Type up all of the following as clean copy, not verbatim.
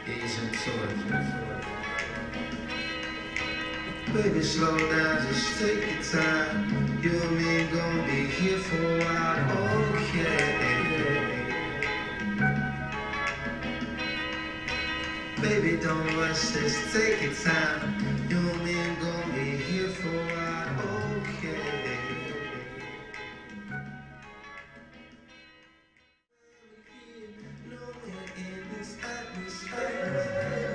Asian toy. Baby, slow down, just take your time. You and me gon' be here for a while, okay? Baby, don't rush, just take your time. You and me gon' be here for a while, okay? Nowhere in this atmosphere.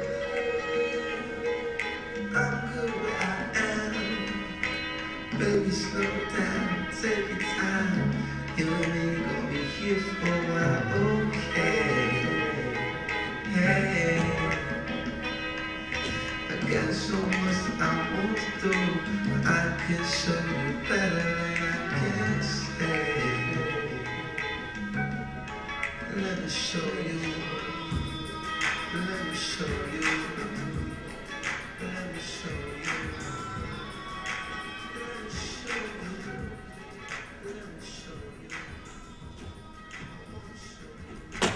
I'm good where I am. Baby, slow down, take your time. You and me gon' be here for a while, okay? Hey, I got so much I want to do, but I can show you better than I can say. Let me show you. Let me show you. Let me show you. Let me show you. Let me show you. I wanna show you.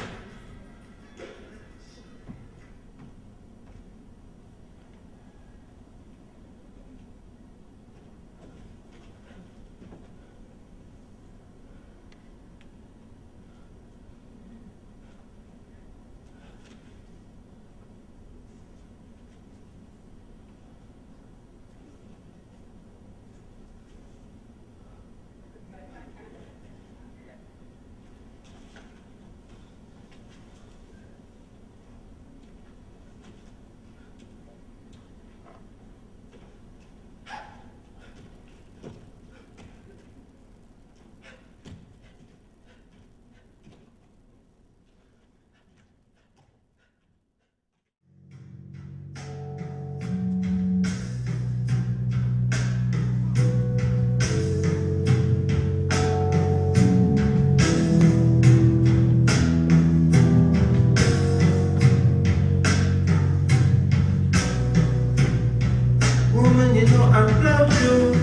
Woman, you know I love you.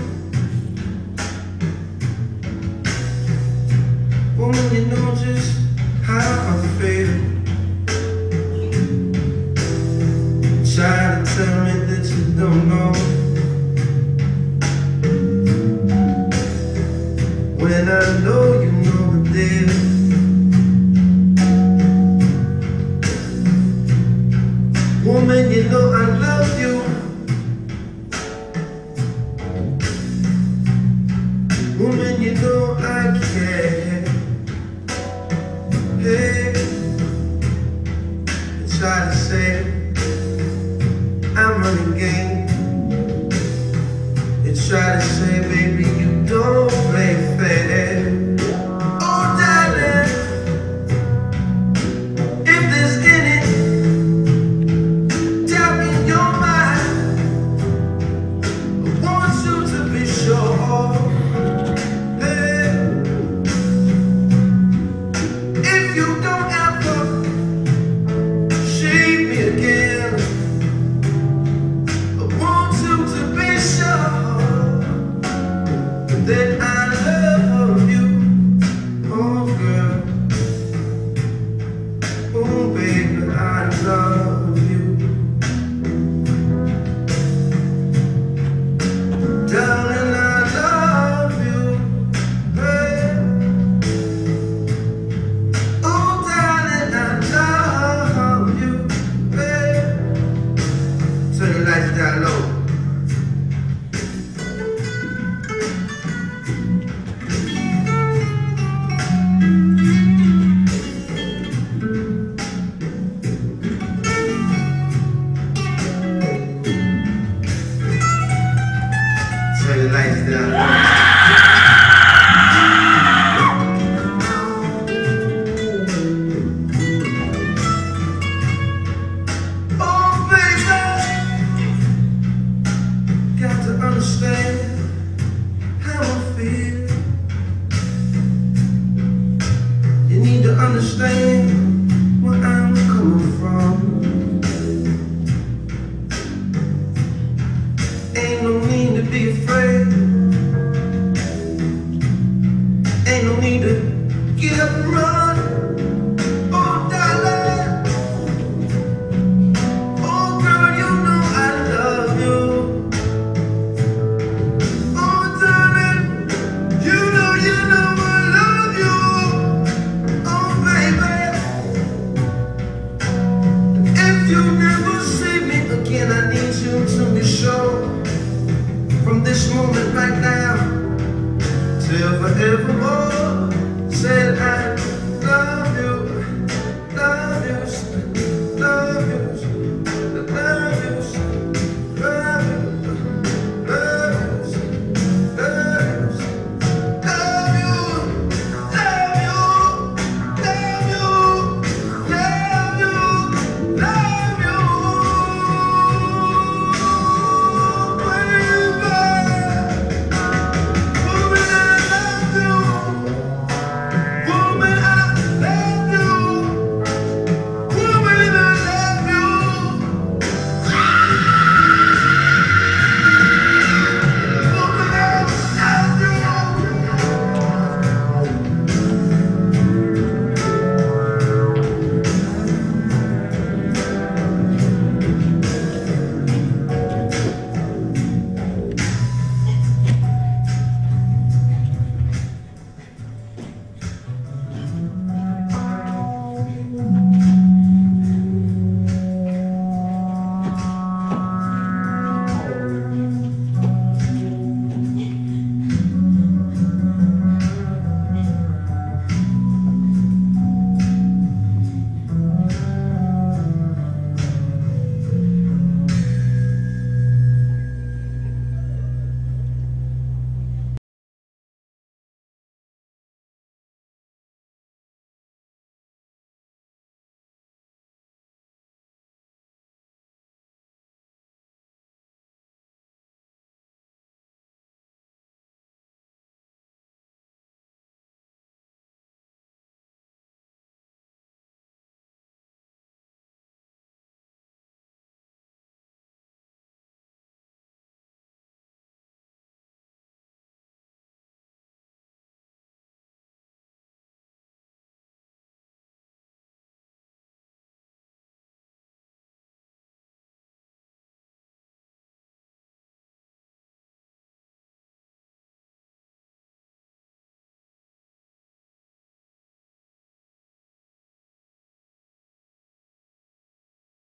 Woman, you know just how I feel. Try to tell me that you don't know, when I know you know the deal. Woman, you know I love you. Woman, you know I care. Hey, I try to say I'm running game. You try to say, baby, you don't play fair. Oh, darling, if there's any doubt in your mind, I want you to be sure. you never